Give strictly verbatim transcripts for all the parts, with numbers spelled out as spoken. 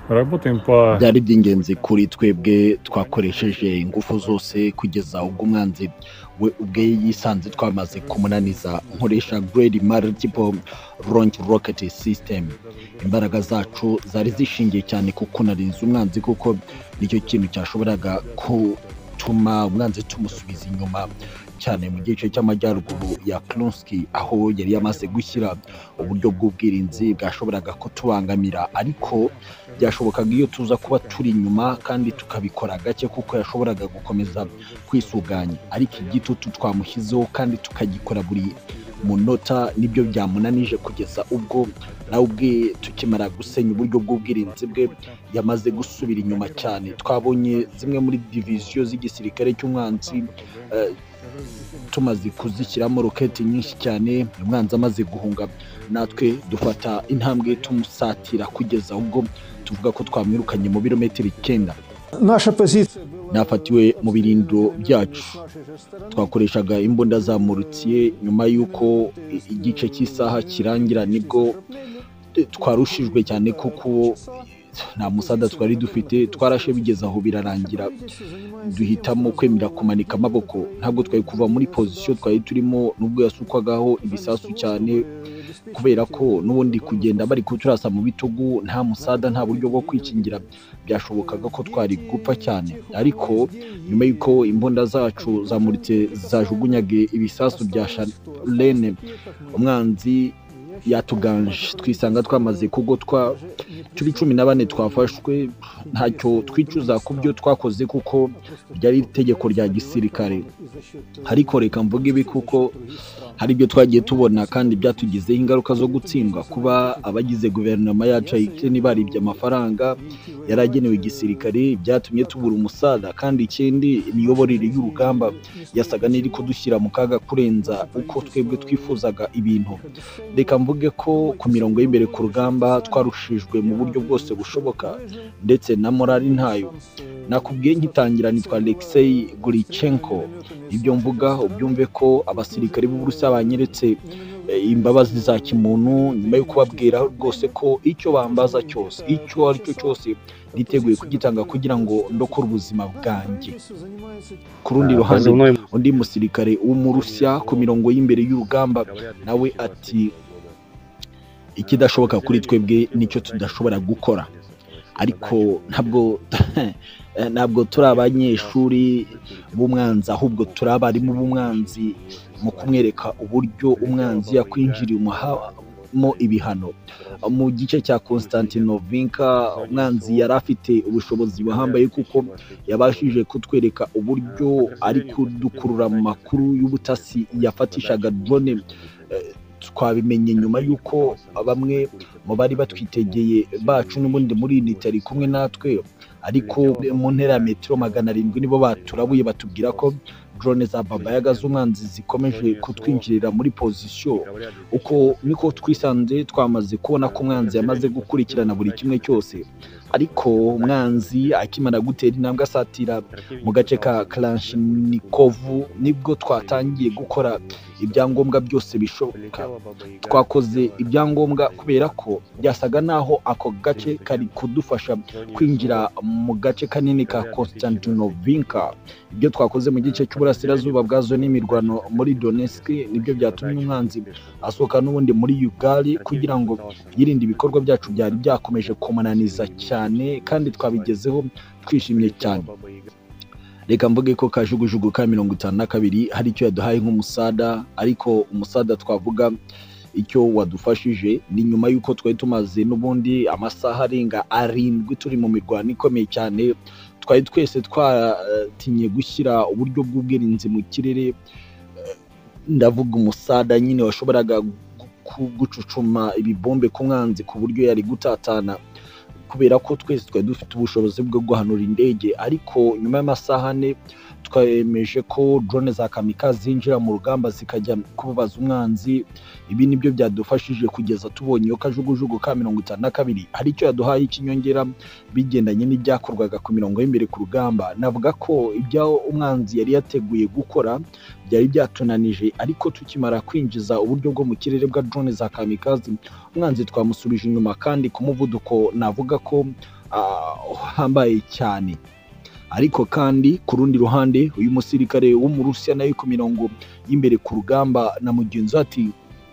Работаем по byari by'ingenzi kuri twebwe, twakoresheje ingufu zose kugeza ubwo umwanzi we ubwe yisanze twamaze kumunaniza. Nkoresha Grade Multiple Launch Rocket System. Imbaraga zacu zari zishingiye cyane ku kunaniza umwanzi, kuko nicyo kintu cyashoboraga gutuma umwanzi tumusubiza inyuma, cyane mu gice cy'amajyaruguru ya Kursk, aho yari yamaze gushyira uburyo bw'ubwirinzi bwashoboraga kutubangamira. Ariko byashobokaga iyo tuza kuba turi inyuma kandi tukabikora gake, kuko yashoboraga gukomeza kwisuganya. Ariko igitutu twamushyizeho kandi tukagikora buri munota nibyo byamunanije, kugeza ubwo nawe ubwe tukimara gusenya uburyo bw'ubwirinzi bwe yamaze gusubira inyuma cyane. Twabonye zimwe muri diviziyo z'igisirikare cy'umwanzi uh, tumaze kuzishyiramo roketi nyinshi cyane. Umwanzi amaze guhunga, natwe dufata intambwe tumusatira kugeza ubwo tuvuga ko twamwirukanye mu birometero icyenda. Nafatiwe mu birindo byacu, twakoreshaga imbunda za Mortier. Nyuma y'uko igice cy'isaha kirangira, nibwo twarushijwe cyane, kuko nta musada twari dufite. Twarashe bigeze aho birarangira, duhitamo kwemera kumanika amaboko. Ntabwo twari kuva muri position twari turimo, nubwo yasukwagaho ibisasu cyane, kubera ko n'ubundi kugenda bari kuturasa mu bitugu, nta musada, nta buryo bwo kwikingira, byashobokaga ko twari gupfa cyane. Ariko nyuma y'uko imbunda zacu zamuritse zajugunyage ibisasu bya Shalene, umwanzi yatuganje, twisanga twamaze kugotwa. Turi cumi na bane twafashwe, ntacyo twicuza ku byo twakoze, kuko ryari itegeko rya gisirikare. Ariko reka mvuge ibi, kuko hari ibyo twagiye tubona kandi byatugizeho ingaruka zo gutsindwa. Kuba abagize guverinoma yacu Ukraine baribye amafaranga yaragenewe igisirikare, byatumye tubura umusada. Kandi ikindi, imiyoborere y'urugamba yasaga n'iri kudushyira mu kaga kurenza uko twebwe twifuzaga ibintu. Reka mvuge ko ku mirongo y'imbere ku rugamba twarushijwe mu buryo bwose bushoboka, ndetse na morali ntayo. Nakubwiye nkitangira nitwa Alexei Gurichenko. Ibyo mvuga ubyumve ko abasirikare b'Uburusiya banyeretse imbabazi za kimuntu, nyuma yo kubabwira rwose ko icyo bambaza cyose, icyo ari cyo cyose, niteguye kugitanga kugira ngo ndokore ubuzima bwanjye. Ku rundi ruhande, undi musirikare w'Umurusiya ku mirongo y'imbere y'urugamba nawe ati, ikidashoboka kuri twebwe nicyo tudashobora gukora. Ariko ntabwo ntabwo turi abanyeshuri b'umwanzi, ahubwo turi abarimu b'umwanzi, mu kumwereka uburyo umwanzi yakwinjiriye umuhamo ibihano. Mu gice cya Konstantinovka, umwanzi yari afite ubushobozi buhambaye, kuko yabashije kutwereka uburyo ari kudukurura mu makuru y'ubutasi yafatishaga drone. Twabimenye nyuma y'uko bamwe mu bari batwitegeye bacu n'ubundi muri unit ari kumwe natwe, ariko mu ntera ya metero magana arindwi nibo baturabuye, batubwira ko drone za Baba Yaga z'umwanzi zikomeje kutwinjirira muri position. Uko niko twisanze twamaze kubona ko umwanzi yamaze gukurikirana buri kimwe cyose. Ariko umwanzi akimara gutera intambwe asatira mu gace ka Kalashnikov, nibwo twatangiye gukora ibyangombwa byose bishoboka. Twakoze ibyangombwa kubera ko byasaga naho ako gace kari kudufasha kwinjira mu gace kanini ka Konstantinovka. Ibyo twakoze mu gice cy'uburasirazuba bwa zone y'imirwano muri Donetsk, nibyo byatumye umwanzi asohoka n'ubundi muri Ugali, kugira ngo yirinde ibikorwa byacu byari byakomeje kumunaniza cyane, kandi twabigezeho twishimye cyane. Reka mvuge ko kajugujugu ka mirongo itanu na kabiri hari icyo yaduhaye nk'umusada. Ariko umusada twavuga icyo wadufashije ni nyuma y'uko twari tumaze n'ubundi amasaha arenga arindwi turi mu mirwano ikomeye cyane. Twari twese twatinye gushyira uburyo bw'ubwirinzi mu kirere. Ndavuga umusada nyine washoboraga gucucuma ibibombe ku mwanzi ku buryo yari gutatana, kubera ko twese twari dufite ubushobozi bwo guhanura indege. Ariko nyuma y'amasaha ane twemeje ko drone za kamikaze zinjira mu rugamba zikajya kubabaza umwanzi. Ibi nibyo byadufashije kugeza tubonye yo kajugujugu ka mirongo itanu na kabiri hari icyo yaduhaye ikinyongera bigendanye n'ibyakorwaga ku mirongo y'imbere ku rugamba. Navuga ko ibyo umwanzi yari yateguye gukora byari byatunanije, ariko tukimara kwinjiza uburyo bwo mu kirere bwa drone za kamikaze, umwanzi twamusubije inyuma kandi ku muvuduko navuga ko uhambaye cyane. Ariko kandi ku rundi ruhande uyu musirikare wo mu Rusiya nayo ku mirongo y'imbere ku rugamba na mugenzi ati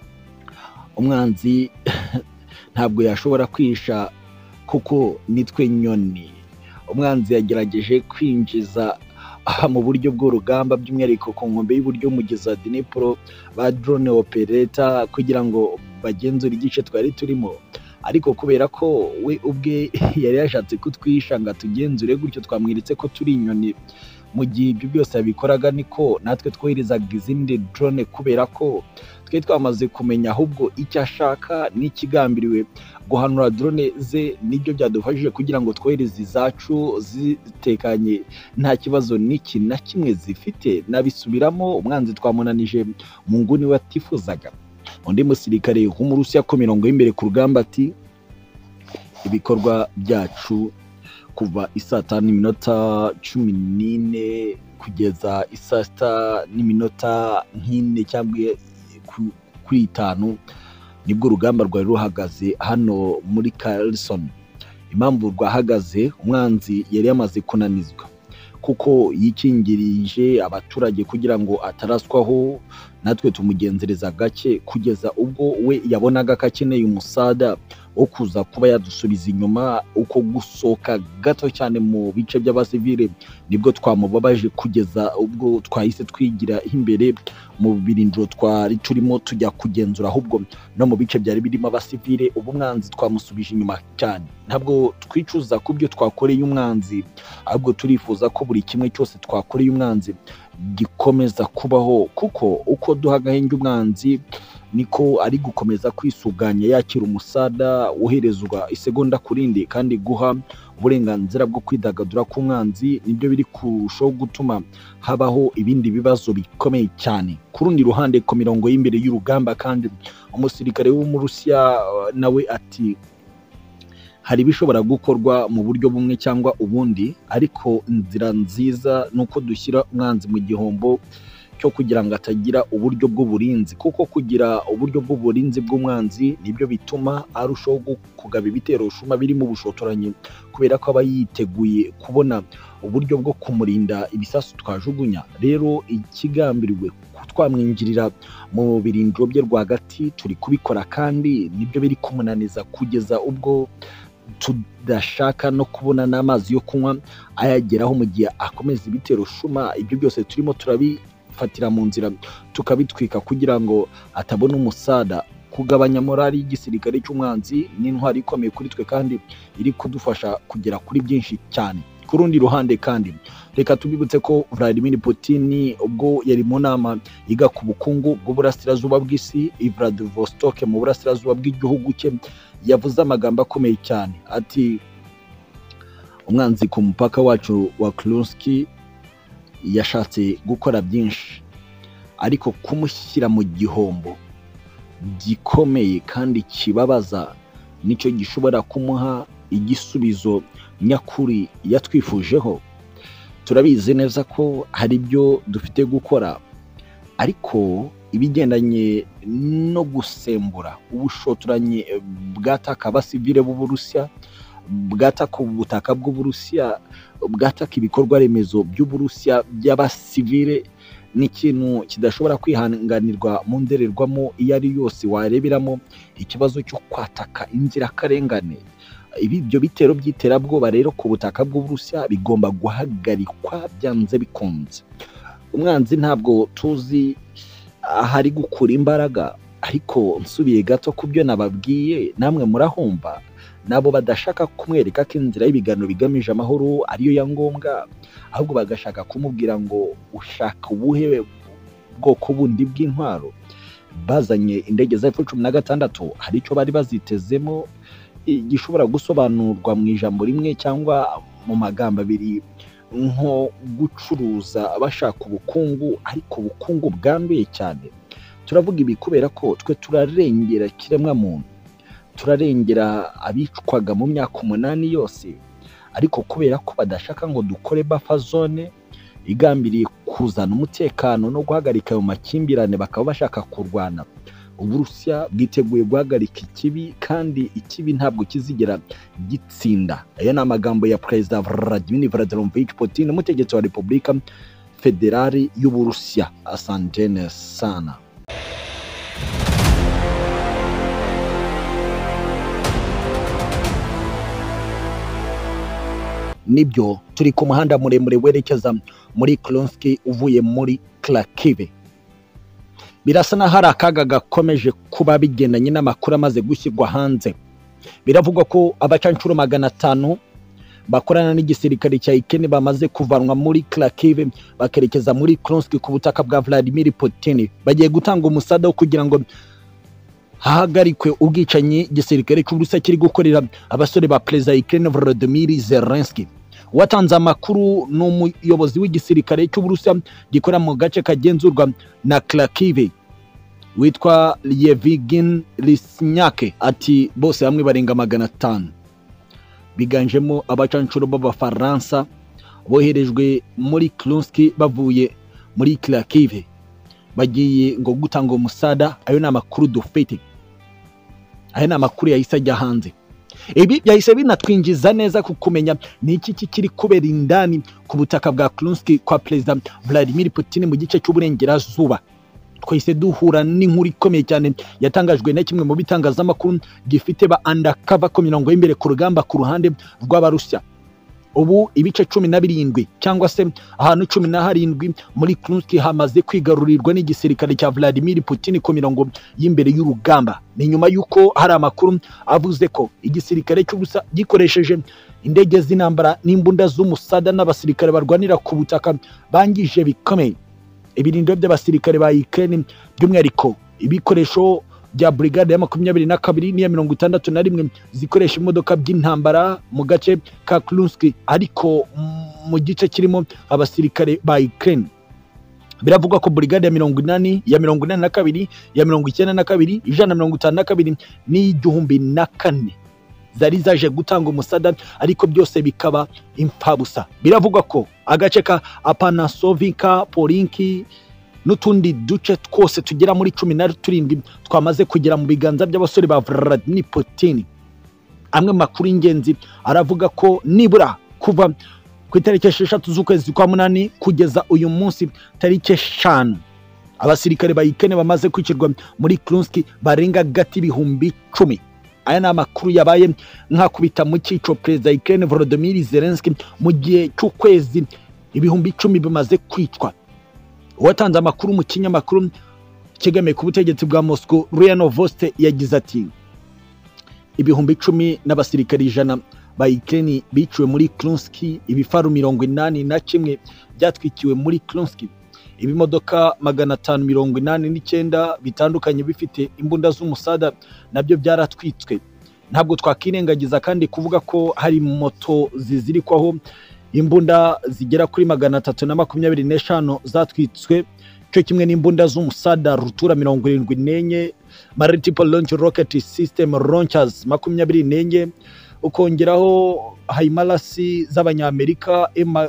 umwanzi ntabwo yashobora kwisha kuko nitwe nyoni. Umwanzi yagerageje kwinjiza aha mu buryo bw'urugamba by'umwihariko ku nkombe y'uburyo mugezi wa Dnipro ba drone operator kugira ngo bagenzure igice twari turimo, ariko kubera ko we ubwe yari yashatse kutwisha ngo tugenzure gutyo twamwiritse ko turi inyoni. Mu gihe ibyo byose yabikoraga niko natwe twoherezaga izindi drone kubera ko twe twamaze kumenya ahubwo icyo ashaka n'ikigambiriwe guhanura drone ze nibyo byadufashije kugira ngo twohereze izacu zitekanye nta kibazo n'iki na kimwe zifite. Nabisubiramo, umwanzi twamunanije mu nguni watifuzaga. Undi musirikare wo mu Rusiya ku mirongo y'imbere ku rugamba ati ibikorwa byacu kuva isaa tanu n'iminota cumi n'ine kugeza isaa sita n'iminota nk'ine cyangwa kuri itanu nibwo urugamba rwari ruhagaze hano muri Kherson. Impamvu rwahagaze, umwanzi yari yamaze kunanizwa kuko yikingirije abaturage kugira ngo ataraswaho, natwe tumugenzereza gake kugeza ubwo we yabonaga ko akeneye umusada wo kuza kuba yadusubiza inyuma. Uko gusohoka gato cyane mu bice by'abasivile nibwo twamubabaje kugeza ubwo twahise twigira imbere mu birindiro twari turimo tujya kugenzura, ahubwo no mu bice byari birimo abasivile ubu umwanzi twamusubije inyuma cyane. Ntabwo twicuza ku byo twakoreye umwanzi, ahubwo turifuza ko buri kimwe cyose twakoreye umwanzi gikomeza kubaho, kuko uko duha agahenge umwanzi niko ari gukomeza kwisuganya yakira umusada woherezwa isegonda kurindi, kandi guha uburenganzira bwo kwidagadura ku mwanzi nibyo biri kurushaho gutuma habaho ibindi bibazo bikomeye cyane. Ku rundi ruhande ku mirongo y'imbere y'urugamba kandi umusirikare wo mu Rusiya nawe ati hari bishobora gukorwa mu buryo bumwe cyangwa ubundi, ariko inzira nziza nuko dushyira umwanzi mu gihombo cyo kugira ngo atagira uburyo bw'uburinzi, kuko kugira uburyo bw'uburinzi bw'umwanzi nibyo bituma arushaho kugaba ibitero shuma biri mu bushotoranyi, kubera ko aba yiteguye kubona uburyo bwo kumurinda ibisasu twajugunya. Rero ikigambiriwe twamwinjirira mu birindiro bye rwagati turi kubikora, kandi nibyo biri kumunaniza kugeza ubwo tudashaka no kubona n'amazi yo kunywa ayageraho mu gihe akomeza ibitero shuma. Ibyo byose turimo turabifatira mu nzira tukabitwika kugira ngo atabona umusada. Kugabanya morali y'igisirikare cy'umwanzi n'intwari ikomeye kuri twe kandi iri kudufasha kugera kuri byinshi cyane. Ku rundi ruhande kandi reka tubibutse ko Vladimir Putin ubwo yari mu nama yiga ku bukungu bw'uburasirazuba bw'isi i Vladivostok mu burasirazuba bw'igihugu cye yavuze amagambo akomeye cyane ati umwanzi ku mupaka wacu wa Kursk yashatse gukora byinshi, ariko kumushyira mu gihombo gikomeye kandi kibabaza nicyo gishobora kumuha igisubizo nyakuri yatwifujeho. Turabizi neza ko hari ibyo dufite gukora, ariko ibigendanye no gusembura ubushotoranyi bwataka abasivile b'Uburusiya, bwataka ubutaka bw'Uburusiya, bwataka ibikorwa remezo by'Uburusiya by'abasivile, ni ikintu kidashobora kwihanganirwa mu ndorerwamo iyo ari yose wareberamo ikibazo cyo kwataka inzirakarengane. Ibyo bitero by'iterabwoba rero ku butaka bw'Uburusiya bigomba guhagarikwa byanze bikunze. Umwanzi ntabwo tuzi ahari gukura imbaraga, ariko nsubiye gato ku byo nababwiye namwe murahumva, nabo badashaka kumwereka ko inzira y'ibiganiro bigamije amahoro ariyo ya ngombwa, ahubwo bagashaka kumubwira ngo ushaka ubuhe bwoko bundi bw'intwaro. Bazanye indege za F cumi na gatandatu, hari icyo bari bazitezemo gishobora gusobanurwa mu ijambo rimwe cyangwa mu magambo abiri, nko gucuruza bashaka ubukungu, ariko ubukungu bwanduye cyane. Turavuga ibi kubera ko twe turarengera kiremwa muntu, turarengera abicwaga mu myaka umunani yose, ariko kubera ko badashaka ngo dukore buffer zone igambiriye kuzana umutekano no guhagarika ayo makimbirane, bakaba bashaka kurwana, Uburusiya bwiteguye guhagarika ikibi kandi ikibi ntabwo kizigera gitsinda. Aya ni amagambo ya Perezida Vladimir Vladimirovich Putin, umutegetsi wa Repubulika Federali y'Uburusiya. Asanteni sana. Nibyo, turi ku muhanda muremure werekeza muri Kursk uvuye muri Kharkiv. Birasa na hari akaga gakomeje kuba bigendanye n'amakuru amaze gushyirwa hanze. Biravugwa ko abacancuro magana atanu bakorana n'igisirikare cya Ukraine bamaze kuvanwa muri Kharkiv bakerekeza muri Kursk ku butaka bwa Vladimir Putin. Bagiye gutanga umusada wo kugira ngo hahagarikwe ubwicanyi igisirikare cy'Uburusiya kiri gukorera abasore ba Perezida Ukraine Volodymyr Zelensky. Watanze amakuru n'umuyobozi w'igisirikare cy'Uburusiya gikora mu gace kagenzurwa na Kharkiv witwa Yevgeny Lisnyake ati bose hamwe barenga magana atanu biganjemo abacancuro b'Abafaransa boherejwe muri Kursk bavuye muri Kharkiv bagiye ngo gutanga umusada. Ayo ni amakuru dufite, ayo ni amakuru yahise ajya hanze. Ibi byahise binatwinjiza neza ku kumenya ni iki kiri kubera indani ku butaka bwa Kursk kwa Perezida Vladimir Putin mu gice cy'uburengerazuba. Twahise duhura n'inkuru ikomeye cyane yatangajwe na kimwe mu bitangazamakuru gifite ba undercover ko mirongo y'imbere ku rugamba ku ruhande rw'Abarusiya. Ubu ibice cumi na birindwi cyangwa se ahantu cumi na harindwi muri Kursk hamaze kwigarurirwa n'igisirikare cya Vladimir Putin ku mirongo y'imbere y'urugamba. Ni nyuma yuko hari amakuru avuze ko igisirikare cy'Uburusiya gikoresheje indege z'intambara n'imbunda z'umusada n'abasirikare barwanira ku butaka bangije bikomeye ibirindiro by'abasirikare ba Ukraine, by'umwihariko ibikoresho bya brigade ya makumyabiri na kabiri n'iya mirongo itandatu na rimwe zikoresha imodoka by'intambara mu gace ka Kursk, ariko mu gice kirimo abasirikare ba Ukraine. Biravugwa ko brigade ya mirongo inani, ya mirongo inani na kabiri, ya mirongo icyenda na kabiri, ijana na mirongo itanu na kabiri n'igihumbi na kane zari zaje gutanga umusada, ariko byose bikaba impfabusa. Biravugwa ko agace ka Apanasovka, Polinki n'utundi duce twose tugera muri cumi na turindwi twamaze kugera mu biganza by'abasore ba Vladimir Putin. Amwe makuru y'ingenzi aravuga ko nibura kuva ku itariki esheshatu z'ukwezi kwa munani kugeza uyu munsi tariki eshanu abasirikare ba Ukraine bamaze kwicirwa muri Kursk barenga gati ibihumbi icumi. Aya ni amakuru yabaye nkakubita mu cyico Perezida Ukraine Volodymyr Zelensky mu gihe cy'ukwezi ibihumbi icumi bimaze kwicwa. Watanze amakuru mu kinyamakuru kigamiye ku butegetsi bwa Moscow RIA Novosti yagize ati ibihumbi icumi n'abasirikari ijana ba Ukraine biciwe muri Kursk, ibifaru mirongo inani na kimwe byatwikiwe muri Kursk, ibimodoka magana atanu mirongo inani n'icyenda bitandukanye bifite imbunda z'umusada nabyo byaratwitswe. Ntabwo twakirengagiza kandi kuvuga ko hari moto zizirikwaho imbunda zigera kuri magana atatu na makumyabiri n'eshanu zatwitswe, cyo kimwe n'imbunda z'umusada rutura mirongo irindwi n'enye, multiple launch rocket system launchers makumyabiri n'enye, ukongeraho HIMARS z'Abanyamerika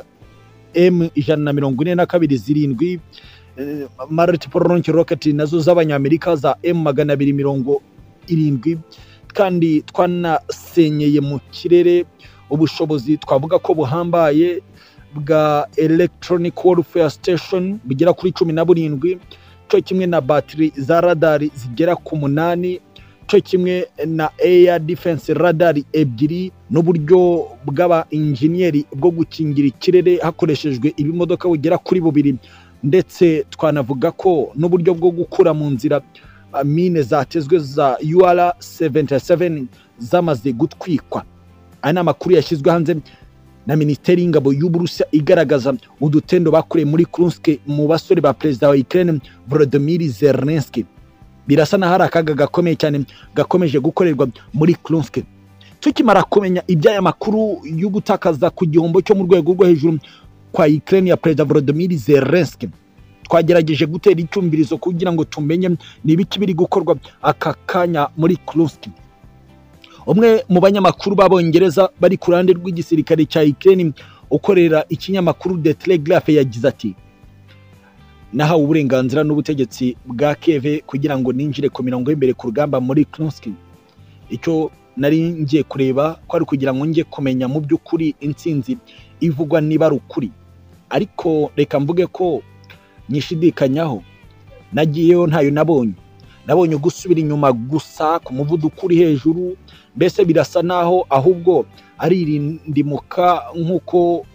M ijana na mirongo ine na kabiri zirindwi, multiple launch rocket nazo z'Abanyamerika za M magana abiri mirongo irindwi. Kandi twanasenyeye mu kirere ubushobozi twavuga ko buhambaye bwa electronic warfare station bigera kuri cumi na burindwi, cyo kimwe na battery za radar zigera ku munani, cyo kimwe na air defense radar ebyiri, n'uburyo bw'aba engineer bwo gukingira ikirere hakoreshejwe ibimodoka bugera kuri bubiri, ndetse twanavuga ko n'uburyo bwo gukura mu nzira mine zatezwe za U R seventy-seven zamaze gutwikwa. Aya ni amakuru yashyizwe hanze na Minisiteri y'Ingabo y'Uburusiya igaragaza udutendo bakoreye muri Kursk mu basore ba Perezida wa Ukraine Volodymyr Zelensky. Birasa na hari akaga gakomeye cyane gakomeje gukorerwa muri Kursk. Tukimara kumenya iby'aya makuru yo gutakaza ku gihombo cyo mu rwego rwo hejuru kwa Ukraine ya Perezida Volodymyr Zelensky, twagerageje gutera icyumvirizo kugira ngo tumenye n'ibiki biri gukorwa aka kanya muri Kursk. Umwe mu banyamakuru b'Abongereza bari ku ruhande rw'igisirikare cya Ukraine ukorera ikinyamakuru The Telegraph yagize ati nahawe uburenganzira n'ubutegetsi bwa Kiev kugira ngo ninjire ku mirongo y'imbere ku rugamba muri Kursk. Icyo nari ngiye kureba ko ari kugira ngo ngiye kumenya mu by'ukuri intsinzi ivugwa niba ari ukuri, ariko reka mvuge ko nyishidikanyaho. Nagiyeyo ntayo nabonye, nabonye gusubira inyuma gusa ku muvuduko uri hejuru. Mbese birasa naho ahubwo ari irindimuka nk'uko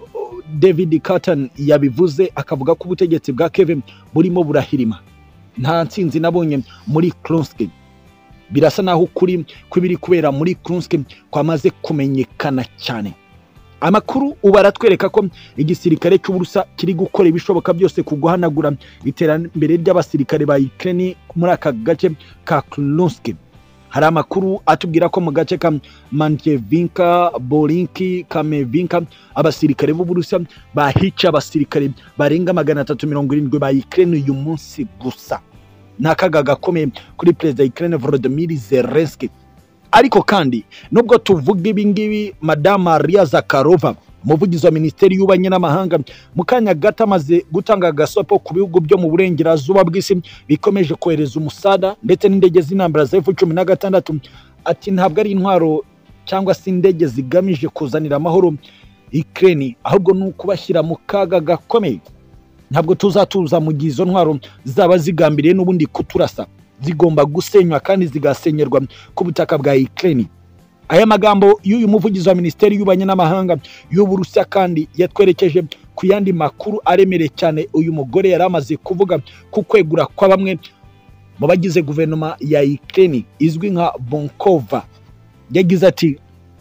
David Carton yabivuze, akavuga ko ubutegetsi bwa Kiev burimo burahirima. Nta ntsinzi nabonye muri Kursk. Birasa naho ukuri kw'ibiri kubera muri Kursk kwamaze kumenyekana cyane. Amakuru ubu aratwereka ko igisirikare cy'Uburusiya kiri gukora ibishoboka byose kuguhanagura iterambere ry'abasirikare ba Ukraine muri aka gace ka Kursk. Hari amakuru atubwira ko mu gace ka Manjevinka, Borinki, Kamevinka abasirikare b'Uburusiya bahica abasirikare barenga magana atatu mirongo irindwi ba Ukraine uyu munsi gusa. Nakaga gakomeye kuri Perezida wa Ukraine Volodymyr Zelensky. Ariko kandi nubwo tuvuga ibi ngibi, Madame Maria Zakharova, umuvugizi wa Minisiteri y'Ububanyi n'Amahanga, mu kanya gato amaze gutanga agasopo ku bihugu byo mu burengerazuba bw'isi bikomeje kohereza umusada ndetse n'indege z'intambara za F cumi na gatandatu. Ati ntabwo ari intwaro cyangwa se indege zigamije kuzanira amahoro Ukraine, ahubwo ni ukubashyira mu kaga gakomeye. Ntabwo tuzatuza mu gihe izo ntwaro zaba zigambiriye n'ubundi kuturasa. Zigomba gusenywa kandi zigasenyerwa ku butaka bwa Ukraine. Aya magambo y'uyu muvugizi wa Minisiteri y'Ububanyi n'Amahanga y'Uburusiya kandi yatwerekeje ku yandi makuru aremere cyane uyu mugore yari amaze kuvuga ku kwegura kwa bamwe mu bagize guverinoma ya Ukraine izwi nka Bonkova. Yagize ati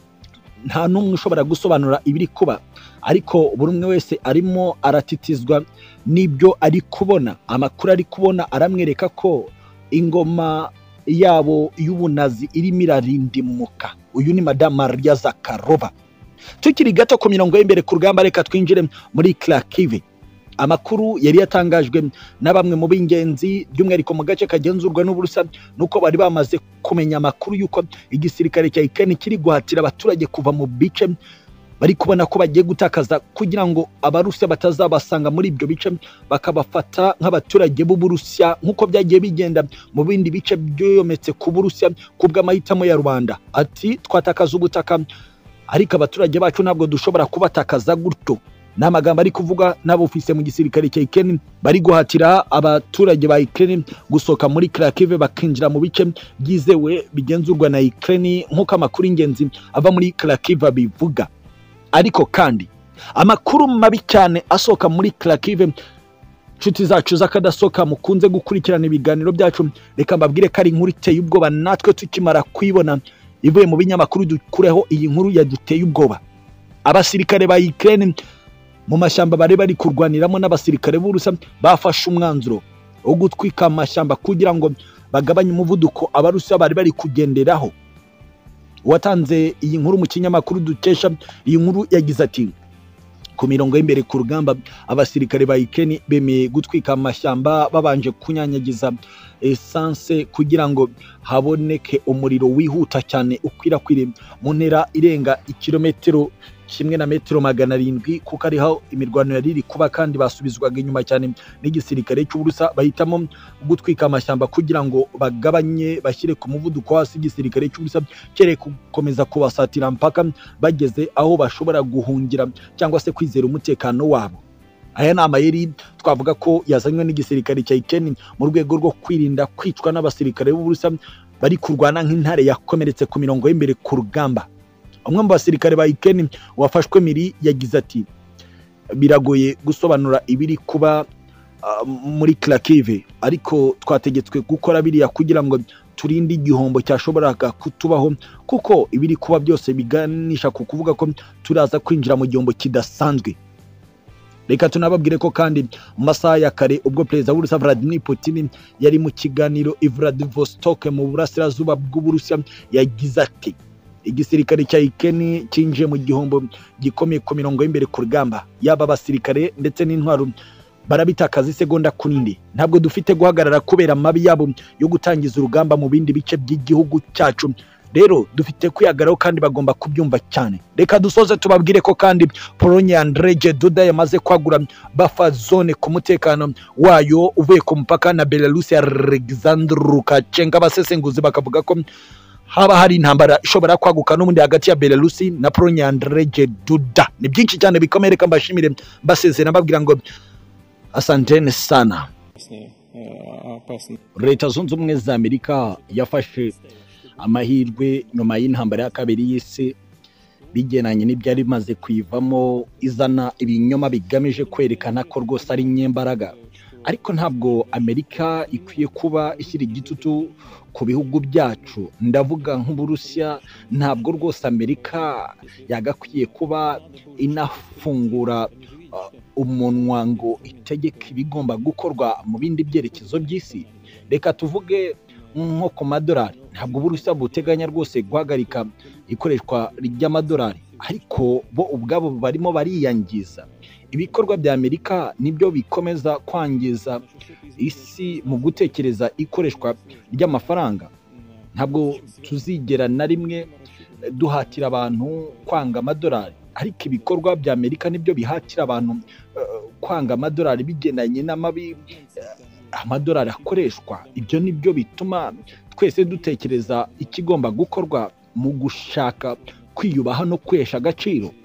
nta n'umwe ushobora gusobanura ibiri kuba, ariko buri umwe wese arimo aratitizwa n'ibyo ari kubona. Amakuru ari kubona aramwereka ko ingoma yabo y'ubunazi irimo irarindimuka. Uyu ni Madame Maria Zakharova. Tukiri gato ku mirongo y'imbere ku rugamba, reka twinjire muri Kharkiv. Amakuru yari yatangajwe na bamwe mu b'ingenzi by'umwihariko mu gace kagenzurwa n'Uburusiya nuko bari bamaze kumenya amakuru yuko igisirikare cya Ukraine kiri guhatira abaturage kuva mu bice bari kubona ko bagiye gutakaza kugira ngo abarusiya batazabasanga muri ibyo bice bakabafata nk'abaturage b'Uburusiya nk'uko byagiye bigenda mu bindi bice byometse ku Burusiya kubw'amahitamo ya Rwanda. Ati twatakaza ubutaka ariko abaturage bacu ntabwo dushobora kubatakaza gutyo. N'amagambo ari kuvuga n'abofise mu gisirikare cya Ukraine bari guhatira abaturage ba Ukraine gusoka muri Kharkiv bakinjira mu bice byizewe bigenzurwa na Ukraine nk'uko amakuru ingenzi ava muri Kharkiv bivuga. Ariko kandi amakuru mabi cyane asoka muri Kharkiv, nshuti zacu zakadasoka mukunze gukurikirana ibiganiro byacu, reka mbabwire ko ari inkuru iteye ubwoba natwe tukimara kwibona ivuye mu binyamakuru dukureho. Iyi nkuru yaduteye ubwoba. Abasirikare ba Ukraine mu mashyamba bari bari kurwaniramo n'abasirikare b'Uburusiya bafashe umwanzuro wo gutwika amashyamba kugira ngo bagabanye umuvuduko abarusiya bari bari kugenderaho. Watanze iyi nkuru mu kinyamakuru dukesha iyi nkuru yagize ati ku mirongo y'imbere ku rugamba abasirikare ba Ukraine bemeye gutwika amashyamba babanje kunyanyagiza essence kugira ngo haboneke umuriro wihuta cyane ukwirakwire mu ntera irenga ikilometero kimwe na metero magana arindwi kuko ariho imirwano yari iri kuba, kandi basubizwaga inyuma cyane n'igisirikare cy'Uburusiya. Bahitamo gutwika amashyamba kugira ngo bagabanye bashyire ku muvuduko hasi igisirikare cy'Uburusiya cyere gukomeza kubasatira mpaka bageze aho bashobora guhungira cyangwa se kwizera umutekano wabo. Aya ni amayeri twavuga ko yazanywe n'igisirikare cya Ukraine mu rwego rwo kwirinda kwicwa n'abasirikare b'Uburusiya bari kurwana nk'intare yakomeretse ku mirongo y'imbere ku rugamba. Umwe mu basirikare ba Ukraine wafashwe miri yagize ati biragoye gusobanura ibiri kuba uh, muri Kharkiv, ariko twategetswe gukora biriya kugira ngo turinde igihombo cyashoboraga kutubaho, kuko ibiri kuba byose biganisha ku kuvuga ko turaza kwinjira mu gihombo kidasanzwe. Reka tunababwire ko kandi mu masaha ya kare ubwo Perezida w'Uburusiya Vladimir Putin yari mu kiganiro i Vladivostok mu burasirazuba bw'Uburusiya yagize ati igisirikare cya Ukraine kinjiye mu gihombo gikomeye ku mirongo y'imbere ku rugamba, yaba abasirikare ndetse n'intwaro barabitakaza isegonda kunindi. Ntabwo dufite guhagarara kubera amabi yabo yo gutangiza urugamba mu bindi bice by'igihugu cyacu. rero dufite kwiyagaraho kandi bagomba kubyumva cyane. Reka dusoze tubabwire ko kandi Pologne Andrzej Duda yamaze kwagura buffer zone ku mutekano wayo uvuye ku mupaka na Belarus ya Alexander Lukashenko. Abasesenguzi bakavuga ko haba hari intambara ishobora kwaguka n'ubundi hagati ya Belarus na Pologne Andrzej Duda. Ni byinshi cyane bikomeye, reka mbashimire mbasezera babwira ngo asantene sana. Leta Zunze Ubumwe za Amerika yafashe amahirwe nyuma y'intambara ya kabiri y'isi bigenanye n'ibyari bimaze kwivamo, izana ibinyoma bigamije kwerekana ko rwose ari nyembaraga. Ariko ntabwo Amerika ikwiye kuba ishyira igitutu ku bihugu byacu, ndavuga nk'Uburusiya. Ntabwo rwose Amerika yagakwiye kuba inafungura uh, umunwa ngo itegeke ibigomba gukorwa mu bindi byerekezo by'isi. Reka tuvuge nko ku madolari, ntabwo Uburusiya buteganya rwose guhagarika ikoreshwa ry'amadolari, ariko bo ubwabo barimo bariyangiza. Ibikorwa bya Amerika nibyo bikomeza kwangiza isi mu gutekereza ikoreshwa ry'amafaranga. Ntabwo tuzigera na rimwe duhatira abantu kwanga amadolari, ariko ibikorwa bya Amerika nibyo bihatira abantu uh, kwanga amadolari bigendanye n'amabi uh, amadolari akoreshwa. Ibyo nibyo bituma twese dutekereza ikigomba gukorwa mu gushaka kwiyubaha no kwesha agaciro.